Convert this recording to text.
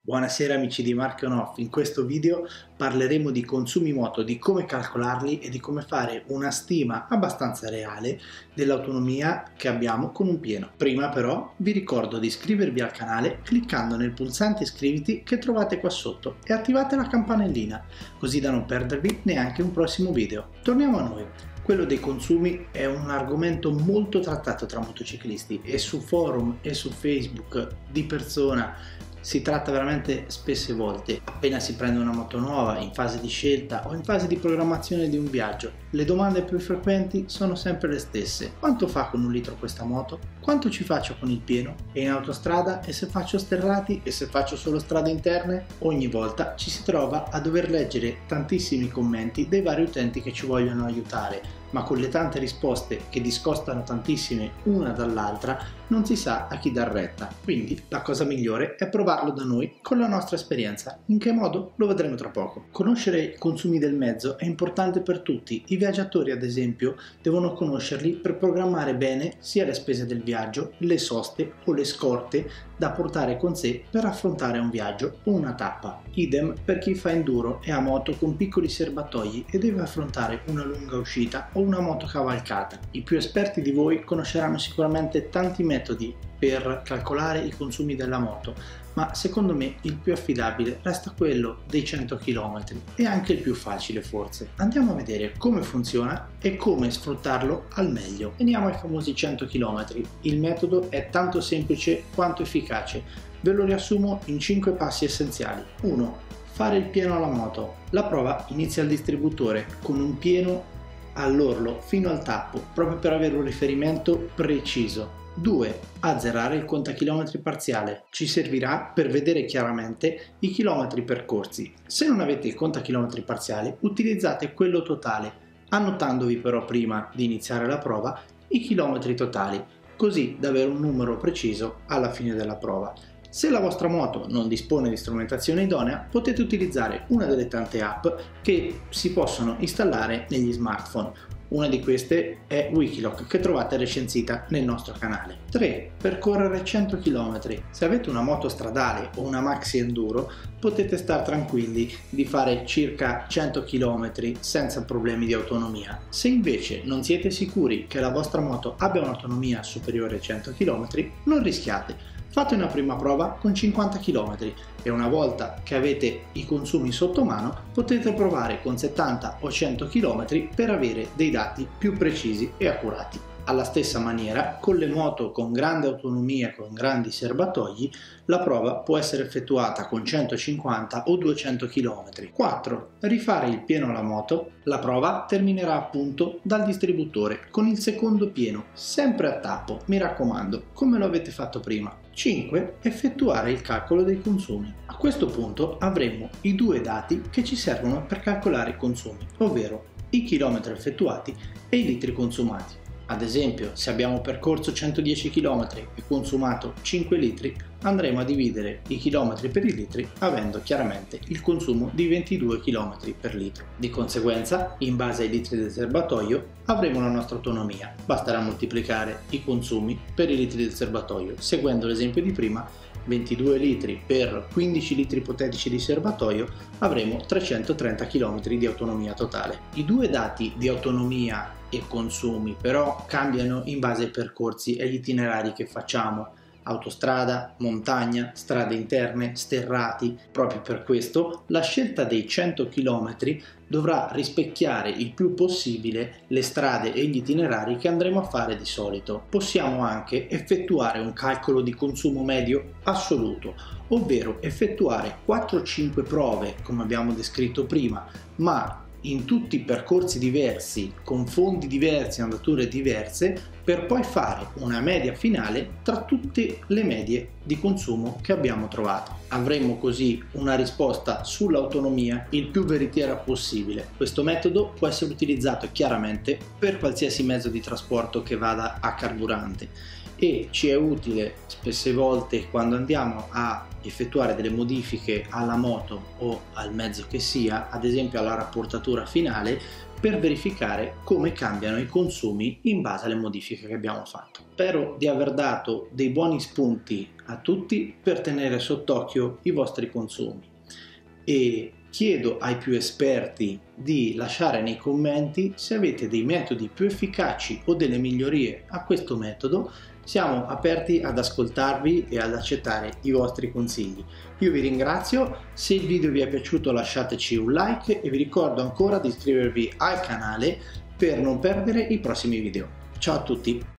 Buonasera amici di Marche On Off, in questo video parleremo di consumi moto, di come calcolarli e di come fare una stima abbastanza reale dell'autonomia che abbiamo con un pieno. Prima però vi ricordo di iscrivervi al canale cliccando nel pulsante iscriviti che trovate qua sotto e attivate la campanellina così da non perdervi neanche un prossimo video. Torniamo a noi. Quello dei consumi è un argomento molto trattato tra motociclisti e su forum e su Facebook di persona. Si tratta veramente spesse volte, appena si prende una moto nuova, in fase di scelta o in fase di programmazione di un viaggio. Le domande più frequenti sono sempre le stesse. Quanto fa con un litro questa moto? Quanto ci faccio con il pieno? E in autostrada? E se faccio sterrati? E se faccio solo strade interne? Ogni volta ci si trova a dover leggere tantissimi commenti dei vari utenti che ci vogliono aiutare, ma con le tante risposte che discostano tantissime una dall'altra non si sa a chi dar retta. Quindi la cosa migliore è provarlo da noi con la nostra esperienza. In che modo? Lo vedremo tra poco. Conoscere i consumi del mezzo è importante per tutti. I viaggiatori, ad esempio, devono conoscerli per programmare bene sia le spese del viaggio, le soste o le scorte da portare con sé per affrontare un viaggio o una tappa. Idem per chi fa enduro e ha moto con piccoli serbatoi e deve affrontare una lunga uscita o una moto cavalcata. I più esperti di voi conosceranno sicuramente tanti metodi per calcolare i consumi della moto, ma secondo me il più affidabile resta quello dei 100 km e anche il più facile forse. Andiamo a vedere come funziona e come sfruttarlo al meglio. Veniamo ai famosi 100 km. Il metodo è tanto semplice quanto efficace. Ve lo riassumo in 5 passi essenziali. 1. Fare il pieno alla moto. La prova inizia al distributore con un pieno all'orlo fino al tappo, proprio per avere un riferimento preciso. 2. Azzerare il contachilometri parziale. Ci servirà per vedere chiaramente i chilometri percorsi. Se non avete il contachilometri parziale, utilizzate quello totale, annotandovi però prima di iniziare la prova i chilometri totali, così da avere un numero preciso alla fine della prova. Se la vostra moto non dispone di strumentazione idonea, potete utilizzare una delle tante app che si possono installare negli smartphone. Una di queste è Wikiloc, che trovate recensita nel nostro canale. 3. Percorrere 100 km. Se avete una moto stradale o una maxi enduro, potete stare tranquilli di fare circa 100 km senza problemi di autonomia. Se invece non siete sicuri che la vostra moto abbia un'autonomia superiore ai 100 km, non rischiate. Fate una prima prova con 50 km e una volta che avete i consumi sotto mano potete provare con 70 o 100 km per avere dei dati più precisi e accurati. Alla stessa maniera, con le moto con grande autonomia, con grandi serbatoi, la prova può essere effettuata con 150 o 200 km. 4. Rifare il pieno alla moto. La prova terminerà appunto dal distributore con il secondo pieno, sempre a tappo, mi raccomando, come lo avete fatto prima. 5. Effettuare il calcolo dei consumi. A questo punto avremo i due dati che ci servono per calcolare i consumi, ovvero i chilometri effettuati e i litri consumati. Ad esempio, se abbiamo percorso 110 km e consumato 5 litri, andremo a dividere i chilometri per i litri avendo chiaramente il consumo di 22 km per litro. Di conseguenza, in base ai litri del serbatoio, avremo la nostra autonomia. Basterà moltiplicare i consumi per i litri del serbatoio. Seguendo l'esempio di prima, 22 litri per 15 litri ipotetici di serbatoio, avremo 330 km di autonomia totale. I due dati di autonomia e consumi però cambiano in base ai percorsi e agli itinerari che facciamo: autostrada, montagna, strade interne, sterrati. Proprio per questo la scelta dei 100 km dovrà rispecchiare il più possibile le strade e gli itinerari che andremo a fare di solito. Possiamo anche effettuare un calcolo di consumo medio assoluto, ovvero effettuare 4-5 prove come abbiamo descritto prima, ma in tutti percorsi diversi, con fondi diversi, andature diverse, per poi fare una media finale tra tutte le medie di consumo che abbiamo trovato. Avremo così una risposta sull'autonomia il più veritiera possibile. Questo metodo può essere utilizzato chiaramente per qualsiasi mezzo di trasporto che vada a carburante e ci è utile spesse volte quando andiamo a effettuare delle modifiche alla moto o al mezzo che sia, ad esempio alla rapportatura finale, per verificare come cambiano i consumi in base alle modifiche che abbiamo fatto. Spero di aver dato dei buoni spunti a tutti per tenere sott'occhio i vostri consumi e chiedo ai più esperti di lasciare nei commenti se avete dei metodi più efficaci o delle migliorie a questo metodo. Siamo aperti ad ascoltarvi e ad accettare i vostri consigli. Io vi ringrazio, se il video vi è piaciuto lasciateci un like e vi ricordo ancora di iscrivervi al canale per non perdere i prossimi video. Ciao a tutti!